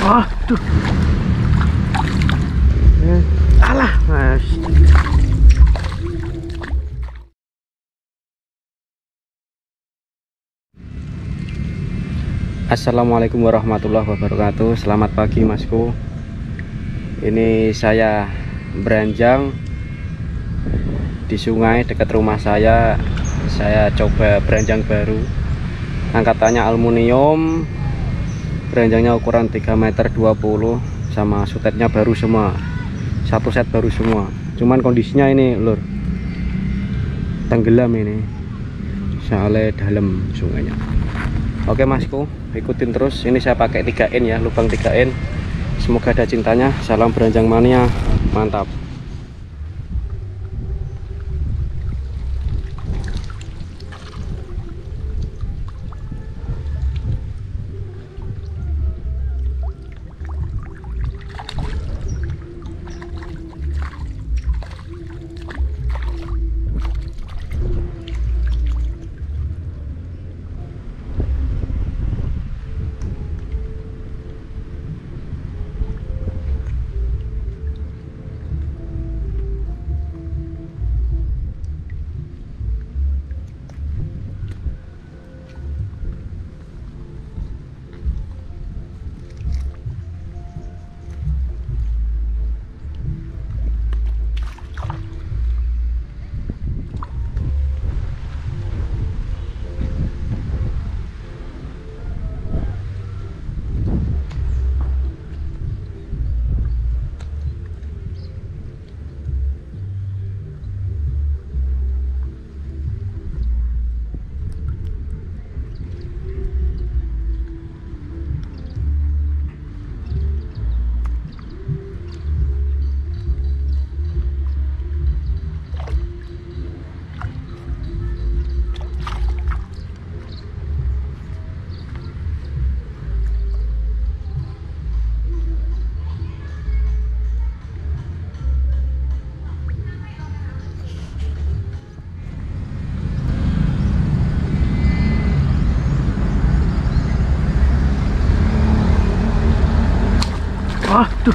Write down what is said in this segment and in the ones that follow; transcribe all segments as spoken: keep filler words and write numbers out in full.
Waduh. Eh, alah, Mas. Assalamualaikum warahmatullahi wabarakatuh. Selamat pagi, Masku. Ini saya beranjang di sungai dekat rumah saya. Saya coba beranjang baru. Angkatannya aluminium. Beranjangnya ukuran tiga meter dua puluh, sama sutetnya baru semua. Satu set baru semua. Cuman kondisinya ini, lur, tenggelam ini. Soalnya dalam sungainya. Oke, Masku, ikutin terus. Ini saya pakai tiga in ya, lubang tiga in. Semoga ada cintanya. Salam beranjang mania, mantap. Waduh.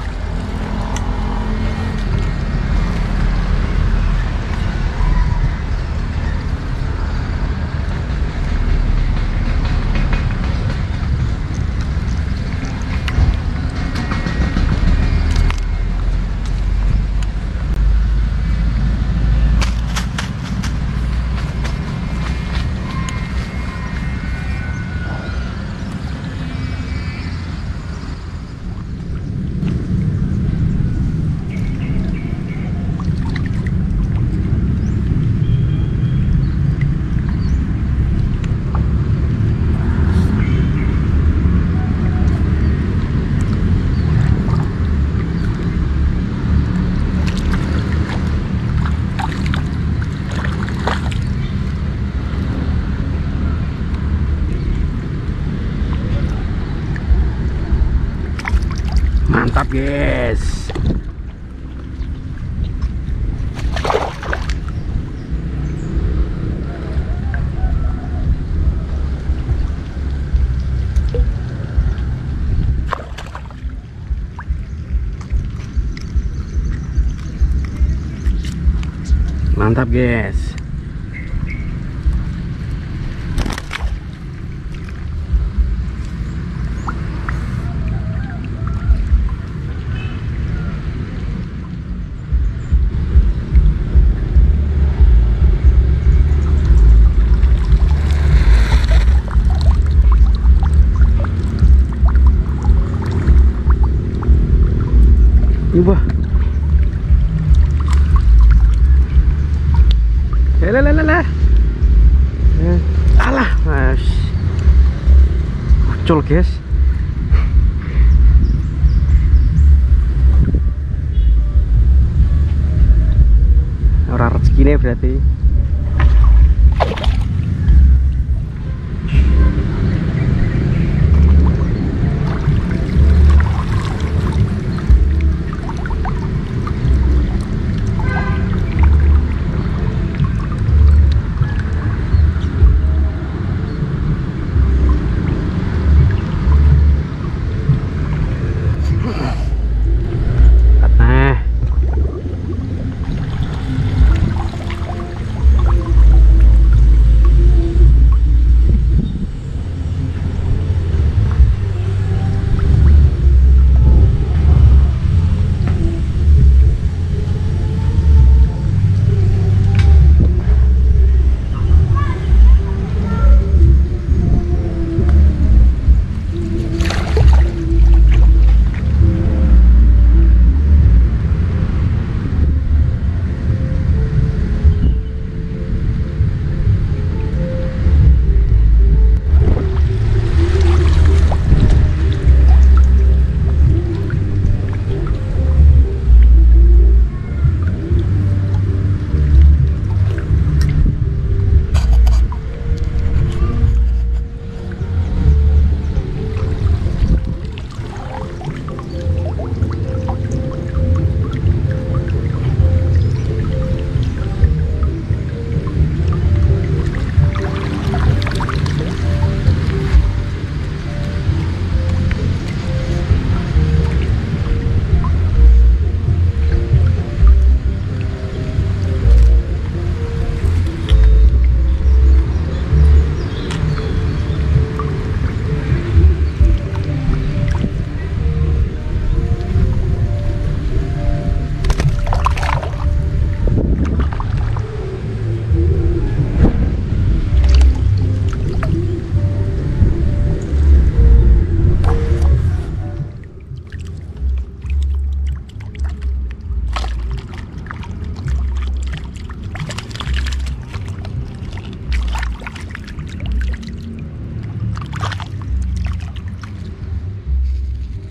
Mantap, guys. Mantap, guys. Wah. Lelelelele. Eh, alah, Mas. Muncul, guys. Orang rezeki nih berarti.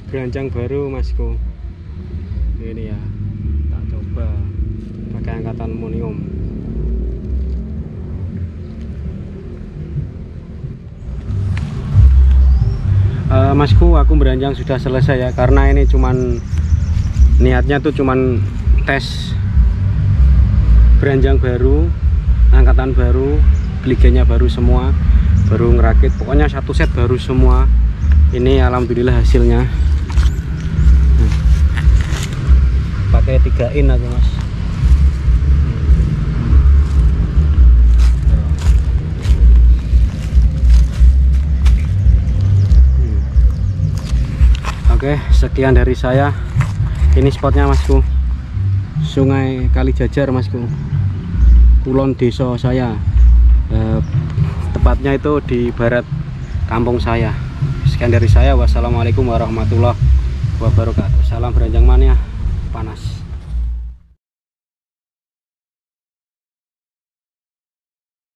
Beranjang baru Masku. Ini ya, tak coba pakai angkatan aluminium. Uh, Masku, aku beranjang sudah selesai ya, karena ini cuman niatnya tuh cuman tes beranjang baru, angkatan baru, gligenya baru semua, baru ngerakit, pokoknya satu set baru semua. Ini alhamdulillah hasilnya. Nah, pakai tiga in aku mas. Oke, sekian dari saya. Ini spotnya Masku, Sungai Kalijajar Masku, kulon desa saya, eh, tepatnya itu di barat kampung saya. Sekian dari saya, wassalamualaikum warahmatullahi wabarakatuh. Salam beranjang mania panas.